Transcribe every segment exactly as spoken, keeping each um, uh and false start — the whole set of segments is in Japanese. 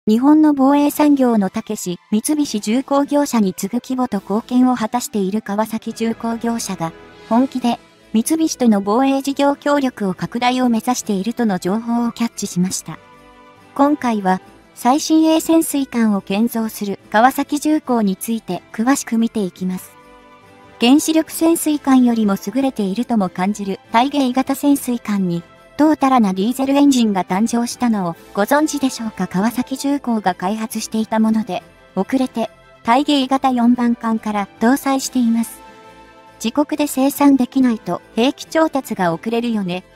日本の防衛産業のたけし、三菱重工業者に次ぐ規模と貢献を果たしている川崎重工業者が、本気で三菱との防衛事業協力を拡大を目指しているとの情報をキャッチしました。今回は、最新鋭潜水艦を建造する川崎重工について詳しく見ていきます。原子力潜水艦よりも優れているとも感じる対迎型潜水艦に、トータラなディーゼルエンジンが誕生したのをご存知でしょうか。川崎重工が開発していたもので、遅れて対迎型よんばん艦から搭載しています。自国で生産できないと兵器調達が遅れるよね。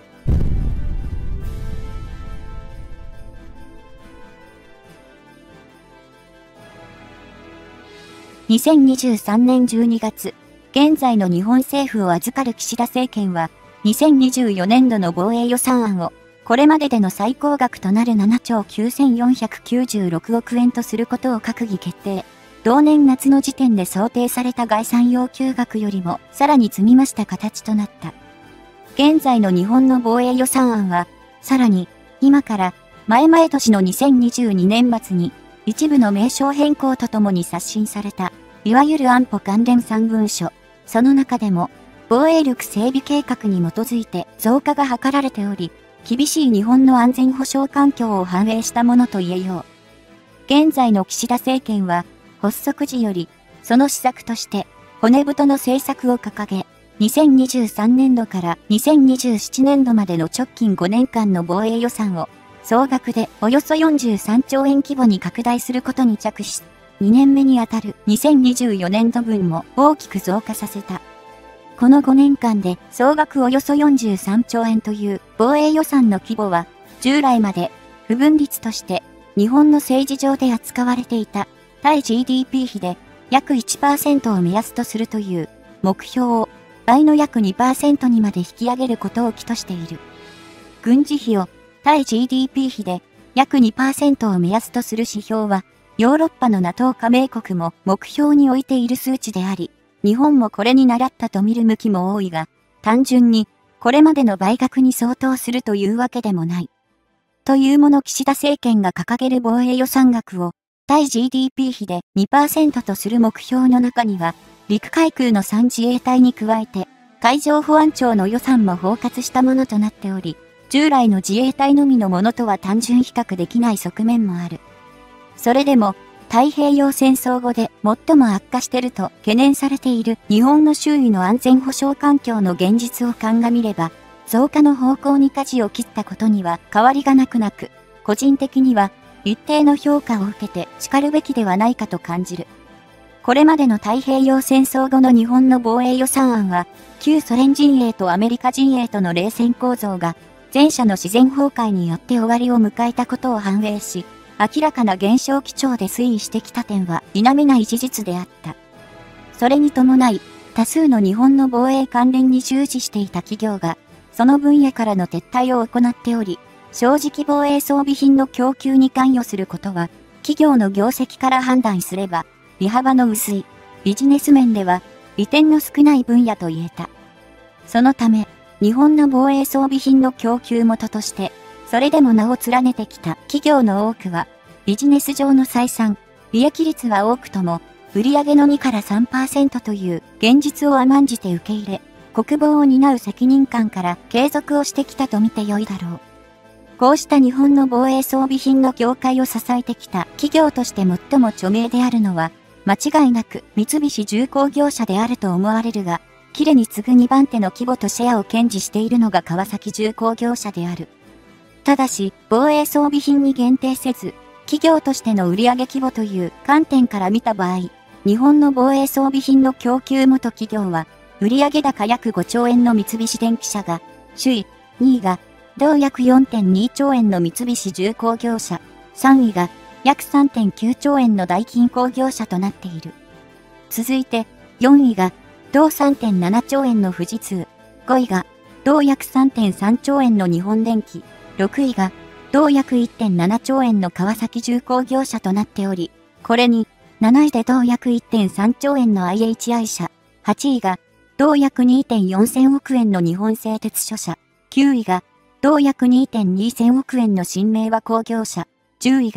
にせんにじゅうさんねんじゅうにがつ、現在の日本政府を預かる岸田政権は、にせんにじゅうよねんどの防衛予算案を、これまででの最高額となるななちょうきゅうせんよんひゃくきゅうじゅうろくおくえんとすることを閣議決定。同年夏の時点で想定された概算要求額よりもさらに積み増した形となった。現在の日本の防衛予算案は、さらに、今から前々年のにせんにじゅうにねん末に、一部の名称変更とともに刷新された、いわゆる安保関連さんぶんしょ。その中でも、防衛力整備計画に基づいて増加が図られており、厳しい日本の安全保障環境を反映したものと言えよう。現在の岸田政権は、発足時より、その施策として、骨太の政策を掲げ、にせんにじゅうさんねんどからにせんにじゅうななねんどまでの直近ごねんかんの防衛予算を、総額でおよそよんじゅうさんちょうえん規模に拡大することに着手。にねんめにあたるにせんにじゅうよねんどぶんも大きく増加させた。このごねんかんで総額およそよんじゅうさんちょうえんという防衛予算の規模は、従来まで不分率として日本の政治上で扱われていた対 ジーディーピー 比で約 いちパーセント を目安とするという目標を倍の約 にパーセント にまで引き上げることを期としている。軍事費を対 ジーディーピー 比で約 にパーセント を目安とする指標は、ヨーロッパの ナトー 加盟国も目標に置いている数値であり、日本もこれに倣ったと見る向きも多いが、単純にこれまでの倍額に相当するというわけでもない。というもの岸田政権が掲げる防衛予算額を対 ジーディーピー 比で にパーセント とする目標の中には、陸海空のさん自衛隊に加えて、海上保安庁の予算も包括したものとなっており、従来の自衛隊のみのものとは単純比較できない側面もある。それでも、太平洋戦争後で最も悪化していると懸念されている日本の周囲の安全保障環境の現実を鑑みれば、増加の方向に舵を切ったことには変わりがなくなく、個人的には一定の評価を受けて叱るべきではないかと感じる。これまでの太平洋戦争後の日本の防衛予算案は、旧ソ連陣営とアメリカ陣営との冷戦構造が、前者の自然崩壊によって終わりを迎えたことを反映し、明らかな減少基調で推移してきた点は否めない事実であった。それに伴い、多数の日本の防衛関連に従事していた企業が、その分野からの撤退を行っており、正直防衛装備品の供給に関与することは、企業の業績から判断すれば、利幅の薄い、ビジネス面では、利点の少ない分野と言えた。そのため、日本の防衛装備品の供給元として、それでも名を連ねてきた企業の多くは、ビジネス上の採算、利益率は多くとも、売上のにからさんパーセント という現実を甘んじて受け入れ、国防を担う責任感から継続をしてきたと見てよいだろう。こうした日本の防衛装備品の業界を支えてきた企業として最も著名であるのは、間違いなく三菱重工業者であると思われるが、キレに次ぐにばんての規模とシェアを堅持しているのが川崎重工業者である。ただし、防衛装備品に限定せず、企業としての売上規模という観点から見た場合、日本の防衛装備品の供給元企業は、売上高約ごちょうえんの三菱電機社が、首位、にいが、同約 よんてんにちょうえんの三菱重工業者、さんいが、約 さんてんきゅうちょうえんの大金工業者となっている。続いて、よんいが、同 さんてんななちょうえんの富士通、ごいが、同約 さんてんさんちょうえんの日本電機、ろくいが、同約 いってんななちょうえんの川崎重工業者となっており、これに、なないで同約 いってんさんちょうえんの アイエイチアイ 社、はちいが、同約 にてんよんせんおくえんの日本製鉄所社、きゅういが、同約 にてんにせんおくえんの新明和工業社、じゅういが、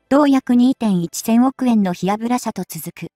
同約 にてんいちせんおくえんのヒアブラ社と続く。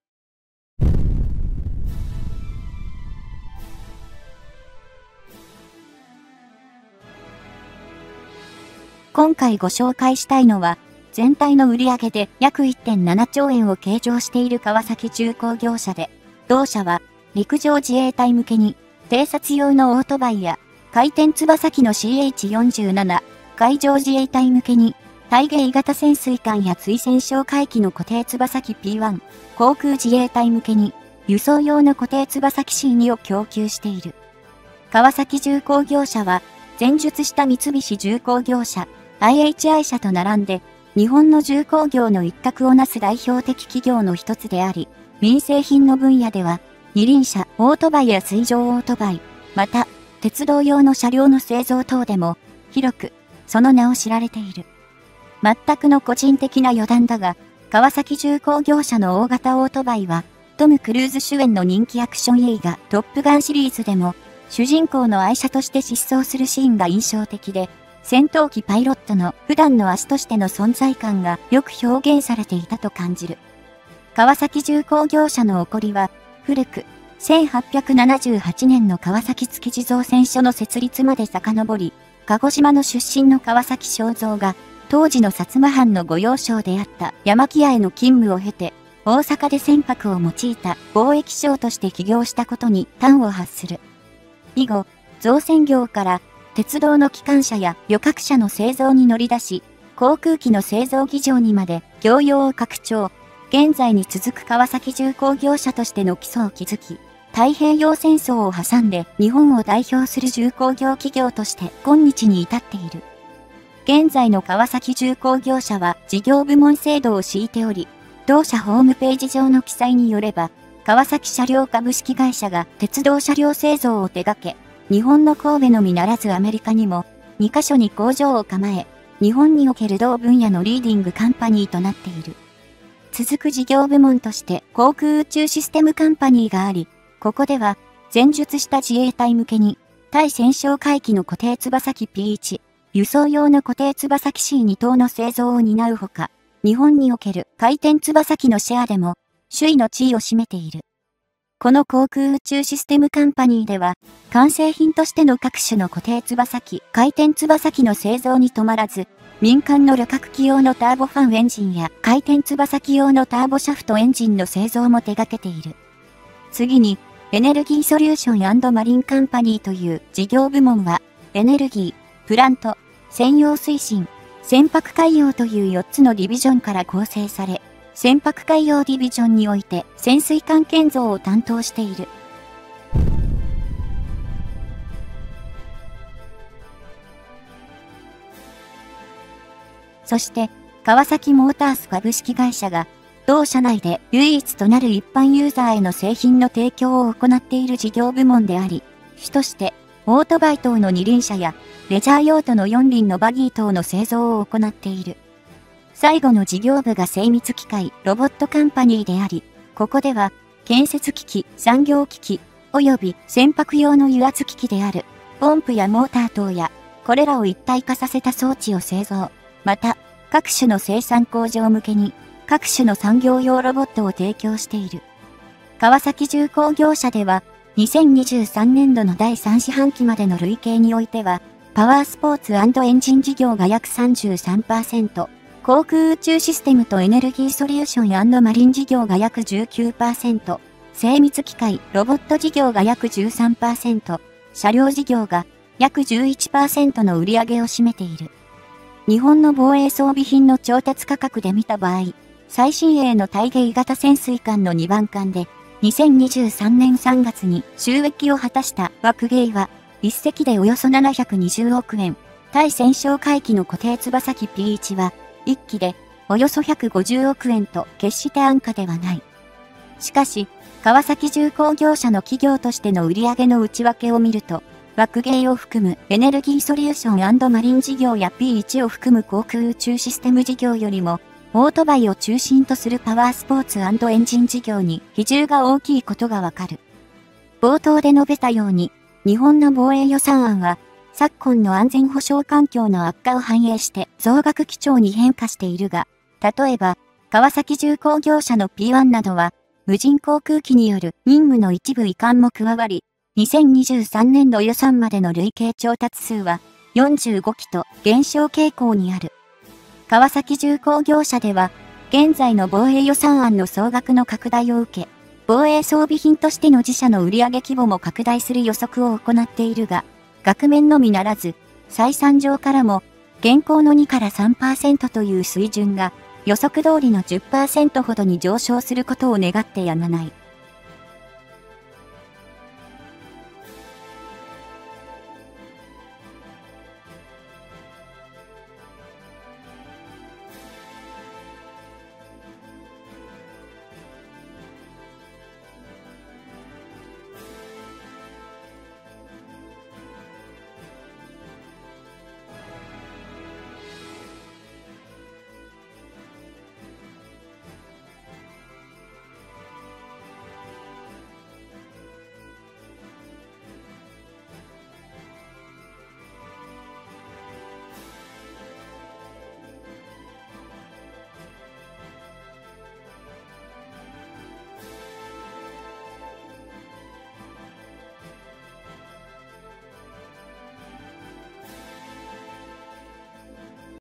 今回ご紹介したいのは、全体の売上で約 いってんななちょうえんを計上している川崎重工業者で、同社は陸上自衛隊向けに偵察用のオートバイや回転翼機の シーエイチよんじゅうなな、海上自衛隊向けに対迎型潜水艦や追戦哨戒機の固定翼機 ピーワン、航空自衛隊向けに輸送用の固定翼機 シーツー を供給している。川崎重工業者は前述した三菱重工業者、アイエイチアイ 社と並んで日本の重工業の一角をなす代表的企業の一つであり、民生品の分野では二輪車、オートバイや水上オートバイ、また鉄道用の車両の製造等でも広くその名を知られている。全くの個人的な余談だが、川崎重工業者の大型オートバイはトム・クルーズ主演の人気アクション映画トップガンシリーズでも主人公の愛車として疾走するシーンが印象的で、戦闘機パイロットの普段の足としての存在感がよく表現されていたと感じる。川崎重工業者の起こりは、古く、せんはっぴゃくななじゅうはちねんの川崎築地造船所の設立まで遡り、鹿児島の出身の川崎正造が、当時の薩摩藩の御用商であった山木屋への勤務を経て、大阪で船舶を用いた貿易商として起業したことに端を発する。以後、造船業から、鉄道の機関車や旅客車の製造に乗り出し、航空機の製造技場にまで業用を拡張。現在に続く川崎重工業者としての基礎を築き、太平洋戦争を挟んで日本を代表する重工業企業として今日に至っている。現在の川崎重工業者は事業部門制度を敷いており、同社ホームページ上の記載によれば、川崎車両株式会社が鉄道車両製造を手掛け、日本の神戸のみならずアメリカにもにカ所に工場を構え、日本における同分野のリーディングカンパニーとなっている。続く事業部門として航空宇宙システムカンパニーがあり、ここでは前述した自衛隊向けに対戦哨戒機の固定翼機 ピーワン、輸送用の固定翼機 シーツー 等の製造を担うほか、日本における回転翼機のシェアでも首位の地位を占めている。この航空宇宙システムカンパニーでは、完成品としての各種の固定翼機、回転翼機の製造に止まらず、民間の旅客機用のターボファンエンジンや回転翼機用のターボシャフトエンジンの製造も手掛けている。次に、エネルギーソリューション&マリンカンパニーという事業部門は、エネルギー、プラント、専用推進、船舶海洋というよっつのディビジョンから構成され、船舶海洋ディビジョンにおいて潜水艦建造を担当している。そして、川崎モータース株式会社が、同社内で唯一となる一般ユーザーへの製品の提供を行っている事業部門であり、主として、オートバイ等の二輪車や、レジャー用途の四輪のバギー等の製造を行っている。最後の事業部が精密機械、ロボットカンパニーであり、ここでは、建設機器、産業機器、及び船舶用の油圧機器である、ポンプやモーター等や、これらを一体化させた装置を製造。また、各種の生産工場向けに、各種の産業用ロボットを提供している。川崎重工業者では、にせんにじゅうさんねんどのだいさん四半期までの累計においては、パワースポーツ&エンジン事業が約 さんじゅうさんパーセント、航空宇宙システムとエネルギーソリューション&マリン事業が約 じゅうきゅうパーセント、精密機械、ロボット事業が約 じゅうさんパーセント、車両事業が約 じゅういちパーセント の売り上げを占めている。日本の防衛装備品の調達価格で見た場合、最新鋭の対迎型潜水艦のにばん艦で、にせんにじゅうさんねんさんがつに収益を果たした枠芸は、一隻でおよそななひゃくにじゅうおくえん、対戦哨戒機の固定翼機 ピーワン は、一機でおよそひゃくごじゅうおくえんと決して安価ではない。しかし、川崎重工業者の企業としての売上の内訳を見ると、枠芸を含むエネルギーソリューション&マリン事業や ピーワン を含む航空宇宙システム事業よりも、オートバイを中心とするパワースポーツ&エンジン事業に比重が大きいことがわかる。冒頭で述べたように、日本の防衛予算案は、昨今の安全保障環境の悪化を反映して増額基調に変化しているが、 例えば、川崎重工業者の ピーワン などは、無人航空機による任務の一部移管も加わり、にせんにじゅうさんねんど予算までの累計調達数はよんじゅうごきと減少傾向にある。川崎重工業者では、現在の防衛予算案の総額の拡大を受け、防衛装備品としての自社の売上規模も拡大する予測を行っているが、額面のみならず、採算上からも、現行のにからさんパーセントという水準が予測通りの じゅっパーセント ほどに上昇することを願ってやまない。